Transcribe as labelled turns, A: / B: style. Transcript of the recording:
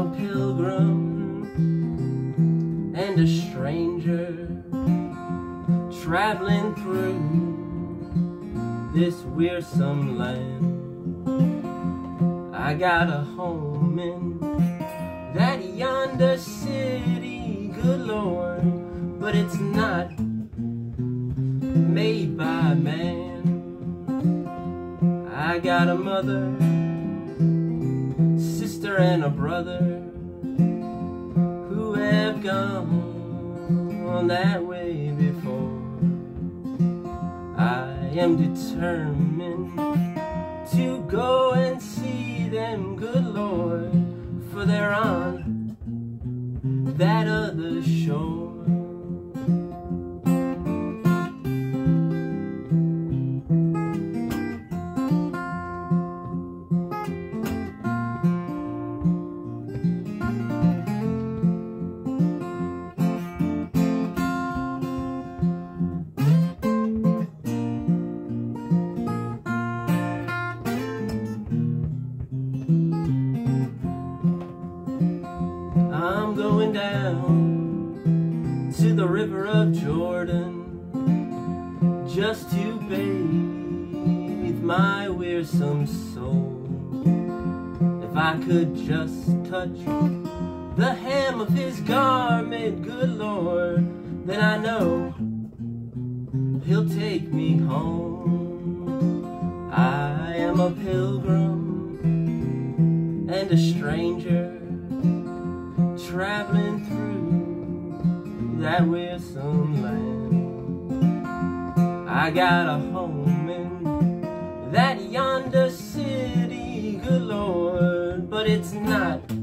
A: a pilgrim and a stranger, traveling through this wearisome land. I got a home in that yonder city, good Lord, but it's not made by man. I got a mother, sister, and a brother who have gone that way before. I am determined to go and see them, good Lord, for they're on that other shore. I'm going down to the river of Jordan just to bathe my wearisome soul. If I could just touch the hem of his garment, good Lord, then I know he'll take me home. I am a pilgrim and a stranger, traveling through that wearisome land. I got a home in that yonder city, good Lord, but it's not